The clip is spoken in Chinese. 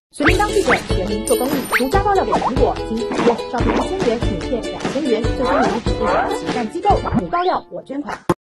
随便当记者，全民做公益。独家爆料给苹果，经采验，照片1000元，影片2000元，最终以指定慈善机构母爆料，我捐款。